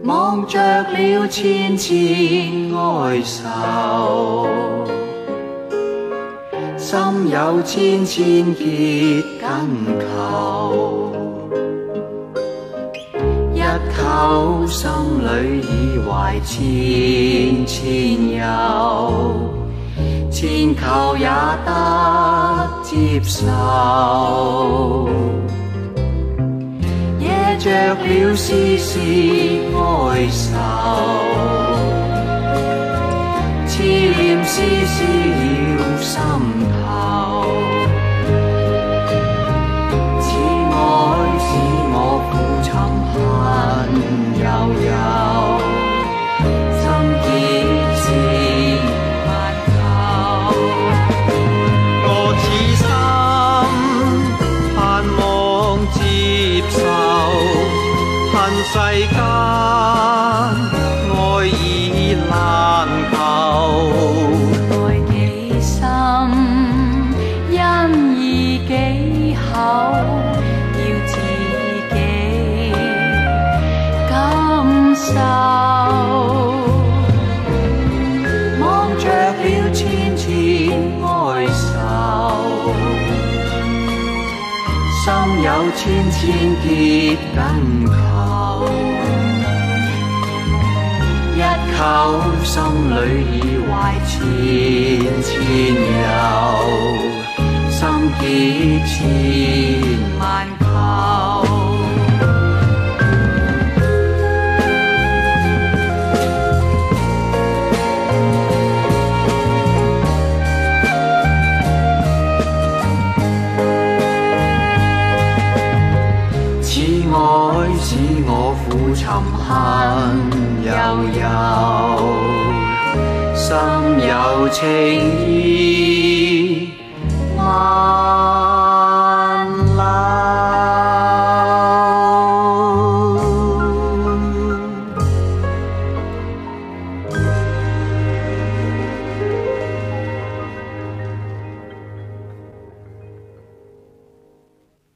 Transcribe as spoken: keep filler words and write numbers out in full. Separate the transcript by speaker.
Speaker 1: 忘着了千千哀愁，心有千千结緊扣，一口心裏已懷千千憂，千求也得接受。惹着了絲絲哀愁，痴念絲絲繞心頭，此愛使我苦沉恨悠悠，心結千萬構。我此心盼望接受，恨世間愛已難求，
Speaker 2: 愛幾深，因義幾厚，要自己感受。
Speaker 1: 望着了千千哀愁，心有千千結緊扣，一口心裏已懷千千憂，心結千萬構。愛使我苦沉恨悠悠，心有情意。